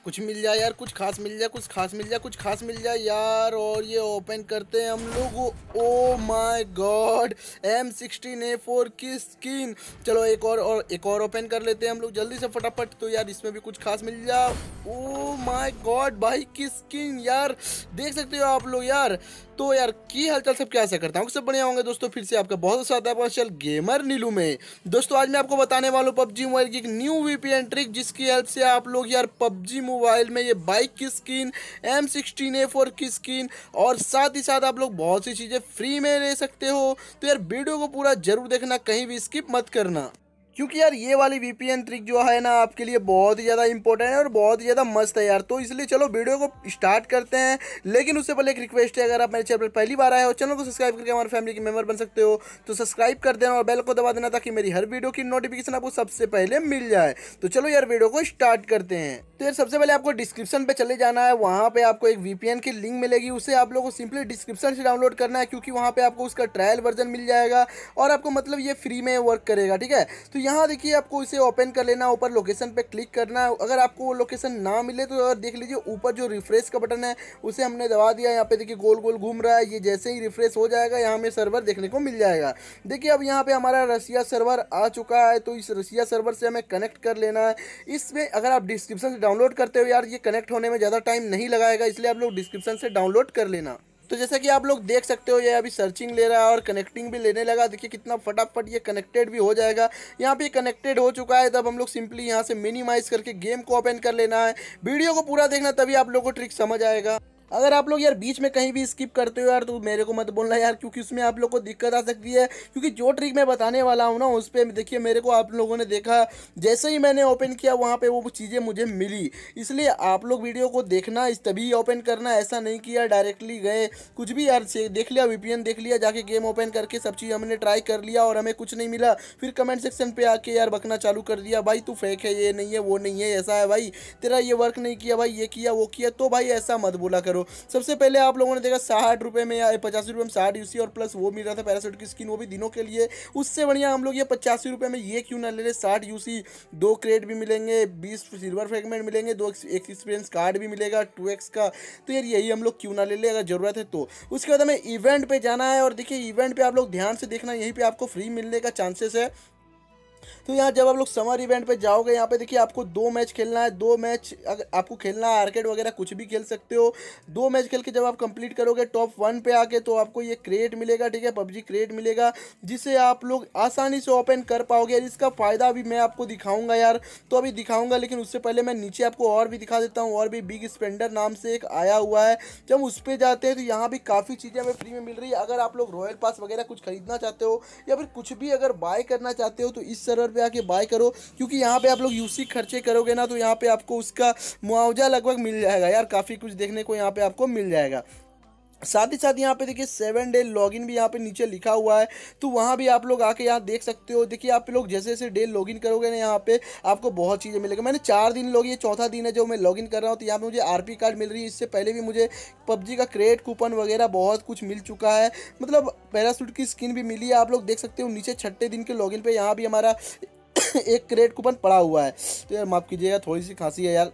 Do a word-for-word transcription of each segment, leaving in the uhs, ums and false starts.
कुछ मिल जाए यार, कुछ खास मिल जाए, कुछ खास मिल जाए, कुछ खास मिल जाए यार। और ये ओपन करते हैं हम लोग। Oh my god, M sixteen A four की स्किन। चलो एक और और एक और ओपन कर लेते हैं हम लोग जल्दी से फटाफट। तो यार इसमें भी कुछ खास मिल जाए। ओ माय गॉड भाई की स्किन यार, देख सकते हो आप लोग यार। तो यार की हालचाल सब क्या ऐसा करता हूँ सब बढ़िया होंगे दोस्तों। फिर से आपका बहुत स्वागत है चल गेमर नीलू में। दोस्तों आज मैं आपको बताने वाला हूँ पबजी मोबाइल की एक न्यू वीपीएन ट्रिक, जिसकी हेल्प से आप लोग यार पबजी मोबाइल में ये बाइक की skin, M sixteen A four की स्किन और साथ ही साथ आप लोग बहुत सी चीज़ें फ्री में ले सकते हो। तो यार वीडियो को पूरा जरूर देखना, कहीं भी स्किप मत करना, क्योंकि यार ये वाली वीपीएन ट्रिक जो है ना आपके लिए बहुत ही ज़्यादा इंपॉर्टेंट है और बहुत ही ज़्यादा मस्त है यार। तो इसलिए चलो वीडियो को स्टार्ट करते हैं। लेकिन उससे पहले एक रिक्वेस्ट है, अगर आप मेरे चैनल पर पहली बार आए हो, चैनल को सब्सक्राइब करके हमारे फैमिली के मेंबर बन सकते हो। तो सब्सक्राइब कर देना और बेल को दबा देना, ताकि मेरी हर वीडियो की नोटिफिकेशन आपको सबसे पहले मिल जाए। तो चलो यार वीडियो को स्टार्ट करते हैं। तो यार सबसे पहले आपको डिस्क्रिप्शन पे चले जाना है, वहाँ पे आपको एक वीपीएन की लिंक मिलेगी, उसे आप लोगों को सिंपली डिस्क्रिप्शन से डाउनलोड करना है, क्योंकि वहाँ पे आपको उसका ट्रायल वर्जन मिल जाएगा और आपको मतलब ये फ्री में वर्क करेगा। ठीक है, तो यहाँ देखिए आपको इसे ओपन कर लेना, ऊपर लोकेशन पे क्लिक करना है। अगर आपको वो लोकेशन ना मिले तो अगर देख लीजिए ऊपर जो रिफ्रेश का बटन है उसे हमने दबा दिया। यहाँ पे देखिए गोल गोल घूम रहा है, ये जैसे ही रिफ्रेश हो जाएगा यहाँ हमें सर्वर देखने को मिल जाएगा। देखिए अब यहाँ पे हमारा रसिया सर्वर आ चुका है, तो इस रसिया सर्वर से हमें कनेक्ट कर लेना है। इसमें अगर आप डिस्क्रिप्शन से डाउनलोड करते हो यार, ये कनेक्ट होने में ज़्यादा टाइम नहीं लगाएगा, इसलिए आप लोग डिस्क्रिप्शन से डाउनलोड कर लेना। तो जैसा कि आप लोग देख सकते हो ये अभी सर्चिंग ले रहा है और कनेक्टिंग भी लेने लगा। देखिए कितना फटाफट ये कनेक्टेड भी हो जाएगा। यहाँ पे कनेक्टेड हो चुका है, तब हम लोग सिंपली यहाँ से मिनिमाइज करके गेम को ओपन कर लेना है। वीडियो को पूरा देखना, तभी आप लोगों को ट्रिक समझ आएगा। अगर आप लोग यार बीच में कहीं भी स्किप करते हो यार, तो मेरे को मत बोलना यार, क्योंकि उसमें आप लोग को दिक्कत आ सकती है। क्योंकि जो ट्रिक मैं बताने वाला हूँ ना उस पर देखिए मेरे को आप लोगों ने देखा, जैसे ही मैंने ओपन किया वहाँ पे वो चीज़ें मुझे मिली। इसलिए आप लोग वीडियो को देखना, इस तभी ओपन करना, ऐसा नहीं किया डायरेक्टली गए कुछ भी यार से देख लिया, वीपीएन देख लिया, जाके गेम ओपन करके सब चीज़ हमने ट्राई कर लिया और हमें कुछ नहीं मिला, फिर कमेंट सेक्शन पे आके यार बकना चालू कर दिया, भाई तू फेक है, ये नहीं है, वो नहीं है, ऐसा है भाई, तेरा ये वर्क नहीं किया भाई, ये किया वो किया। तो भाई ऐसा मत बोला करो। सबसे पहले आप लोगों ने देखा साठ रुपये में या पचासी रुपये में साठ यूसी और प्लस वो मिल रहा था पैरासूट की स्किन, वो भी दिनों के लिए। उससे बढ़िया हम लोग ये पचासी रुपये में ये क्यों ना ले ले, साठ यूसी, दो क्रेड भी मिलेंगे, बीस सिल्वर फ्रेगमेंट मिलेंगे, दो एक एक्सपीरियंस कार्ड भी मिलेगा टू एक्स का। तो यार यही हम लोग क्यों ना ले ले, अगर ज़रूरत है तो। उसके बाद हमें इवेंट पे जाना है और देखिए इवेंट पे आप लोग ध्यान से देखना, यहीं पे आपको फ्री मिलने का चांसेस है। तो यहाँ जब आप लोग समर इवेंट पे जाओगे, यहाँ पे देखिए आपको दो मैच खेलना है। दो मैच अगर आपको खेलना है, आर्केड वगैरह कुछ भी खेल सकते हो। दो मैच खेल के जब आप कंप्लीट करोगे टॉप वन पे आके, तो आपको ये क्रेट मिलेगा। ठीक है, पबजी क्रेट मिलेगा, जिसे आप लोग आसानी से ओपन कर पाओगे। इसका फ़ायदा अभी मैं आपको दिखाऊंगा यार, तो अभी दिखाऊंगा, लेकिन उससे पहले मैं नीचे आपको और भी दिखा देता हूँ। और भी बिग स्पेंडर नाम से एक आया हुआ है, जब उस पर जाते हैं तो यहाँ भी काफ़ी चीज़ें हमें फ्री में मिल रही है। अगर आप लोग रॉयल पास वगैरह कुछ खरीदना चाहते हो या फिर कुछ भी अगर बाय करना चाहते हो, तो इस सर्वर पे आके बाय करो, क्योंकि यहाँ पे आप लोग यूसी खर्चे करोगे ना, तो यहाँ पे आपको उसका मुआवजा लगभग मिल जाएगा यार, काफ़ी कुछ देखने को यहाँ पे आपको मिल जाएगा। साथ ही साथ यहाँ पे देखिए सेवन डे लॉगिन भी यहाँ पे नीचे लिखा हुआ है, तो वहाँ भी आप लोग आके यहाँ देख सकते हो। देखिए आप लोग जैसे जैसे डे लॉगिन करोगे ना, यहाँ पे आपको बहुत चीज़ें मिलेगी। मैंने चार दिन लॉगिन, ये चौथा दिन है जो मैं लॉगिन कर रहा हूँ, तो यहाँ पे मुझे आरपी कार्ड मिल रही है। इससे पहले भी मुझे पबजी का क्रेड कूपन वगैरह बहुत कुछ मिल चुका है, मतलब पैरासूट की स्किन भी मिली है। आप लोग देख सकते हो नीचे छठे दिन के लॉगिन पे यहाँ भी हमारा एक क्रेड कूपन पड़ा हुआ है। तो यार माफ़ कीजिएगा, थोड़ी सी खांसी है यार।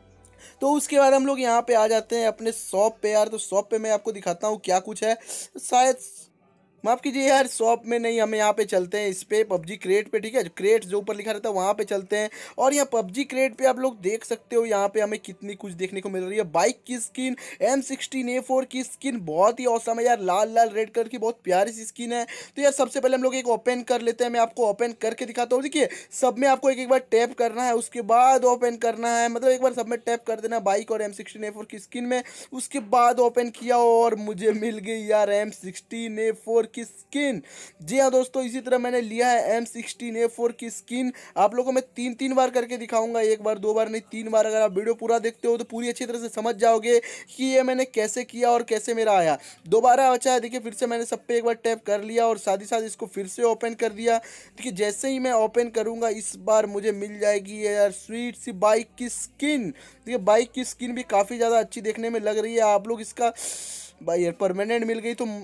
तो उसके बाद हम लोग यहाँ पे आ जाते हैं अपने शॉप पे यार। तो शॉप पे मैं आपको दिखाता हूँ क्या कुछ है। शायद माफ़ कीजिए यार, शॉप में नहीं, हम यहाँ पे चलते हैं इस पे पबजी क्रेट पे। ठीक है, जो क्रेट जो ऊपर लिखा रहता है वहाँ पे चलते हैं। और यहाँ पबजी क्रेट पे आप लोग देख सकते हो, यहाँ पे हमें कितनी कुछ देखने को मिल रही है। बाइक की skin, M sixteen A four की स्किन बहुत ही औसम है यार, लाल लाल रेड कलर की बहुत प्यारी सी स्किन है। तो यार सबसे पहले हम लोग एक ओपन कर लेते हैं, मैं आपको ओपन करके दिखाता हूँ। देखिए सब में आपको एक एक बार टैप करना है, उसके बाद ओपन करना है, मतलब एक बार सब में टैप कर देना बाइक और एम सिक्सटीन ए फोर की स्किन में। उसके बाद ओपन किया और मुझे मिल गई यार एम सिक्सटीन ए फोर की स्किन। जी हाँ दोस्तों, इसी तरह मैंने लिया है एम सिक्सटीन ए फोर की स्किन। आप लोगों को मैं तीन तीन बार करके दिखाऊंगा, एक बार दो बार नहीं, तीन बार। अगर आप वीडियो पूरा देखते हो तो पूरी अच्छी तरह से समझ जाओगे कि ये मैंने कैसे किया और कैसे मेरा आया। दोबारा अच्छा है, देखिए फिर से मैंने सब पे एक बार टैप कर लिया और साथ ही साथ इसको फिर से ओपन कर दिया। देखिए जैसे ही मैं ओपन करूंगा इस बार मुझे मिल जाएगी यार स्वीट सी बाइक की स्किन। देखिए बाइक की स्किन भी काफ़ी ज़्यादा अच्छी देखने में लग रही है। आप लोग इसका भाई यार परमानेंट मिल गई तो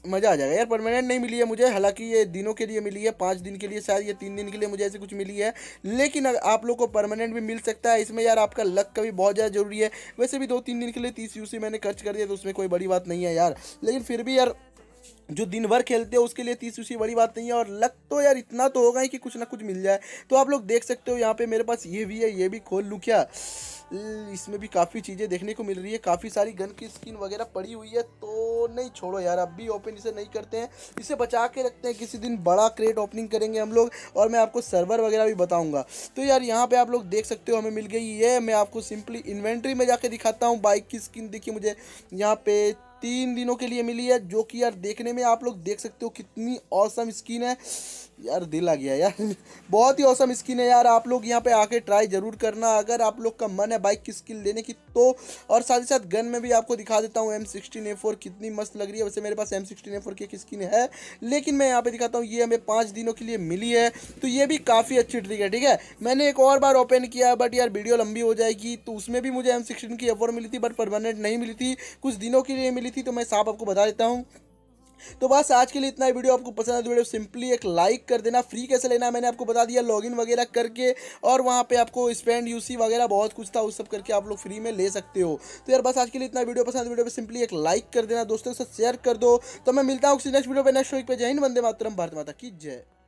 मज़ा आ जाएगा यार। परमानेंट नहीं मिली है मुझे, हालांकि ये दिनों के लिए मिली है, पाँच दिन के लिए शायद, ये तीन दिन के लिए मुझे ऐसे कुछ मिली है। लेकिन अगर आप लोग को परमानेंट भी मिल सकता है इसमें यार, आपका लक का भी बहुत ज़्यादा जरूरी है। वैसे भी दो तीन दिन के लिए तीस यूसी मैंने खर्च कर दिया, तो उसमें कोई बड़ी बात नहीं है यार। लेकिन फिर भी यार, जो दिन भर खेलते हो उसके लिए तीस यूसी बड़ी बात नहीं है। और लक तो यार इतना तो होगा ही कि कुछ ना कुछ मिल जाए। तो आप लोग देख सकते हो यहाँ पे मेरे पास ये भी है, ये भी खोल लूँ क्या? इसमें भी काफ़ी चीज़ें देखने को मिल रही है, काफ़ी सारी गन की स्किन वगैरह पड़ी हुई है। तो नहीं, छोड़ो यार, अब भी ओपन इसे नहीं करते हैं, इसे बचा के रखते हैं। किसी दिन बड़ा क्रेट ओपनिंग करेंगे हम लोग, और मैं आपको सर्वर वगैरह भी बताऊंगा। तो यार यहाँ पे आप लोग देख सकते हो हमें मिल गई है। मैं आपको सिंपली इन्वेंट्री में जाके दिखाता हूँ। बाइक की स्किन देखिए, मुझे यहाँ पे तीन दिनों के लिए मिली है, जो कि यार देखने में आप लोग देख सकते हो कितनी औसम स्किन है यार। दिल आ गया यार बहुत ही औसम स्किन है यार। आप लोग यहाँ पे आके ट्राई जरूर करना अगर आप लोग का मन है बाइक की स्किन लेने की तो। और साथ ही साथ गन में भी आपको दिखा देता हूँ एम सिक्सटीन ए फोर कितनी मस्त लग रही है। वैसे मेरे पास एम सिक्सटीन ए फोर की एक स्किन है, लेकिन मैं यहाँ पे दिखाता हूँ, ये हमें पाँच दिनों के लिए मिली है। तो ये भी काफ़ी अच्छी ट्रिक है, ठीक है। मैंने एक और बार ओपन किया, बट यार वीडियो लंबी हो जाएगी, तो उसमें भी मुझे एम सिक्सटीन की ए फोर मिली थी, बट परमानेंट नहीं मिली थी, कुछ दिनों के लिए मिली थी। तो मैं साफ आपको बता देता हूँ। तो बस आज के लिए इतना ही। वीडियो आपको पसंद है तो वीडियो सिंपली एक लाइक कर देना। फ्री कैसे लेना है मैंने आपको बता दिया, लॉगिन वगैरह करके, और वहाँ पे आपको स्पेंड यूसी वगैरह बहुत कुछ था, उस सब करके आप लोग फ्री में ले सकते हो। तो यार बस आज के लिए इतना। वीडियो पसंद है वीडियो पे सिंपली एक लाइक कर देना, दोस्तों के साथ शेयर कर दो। तो मैं मिलता हूँ किसी नेक्स्ट वीडियो पे, नेक्स्ट वीक पे। जय हिंद, वंदे मातरम, भारत माता की जय।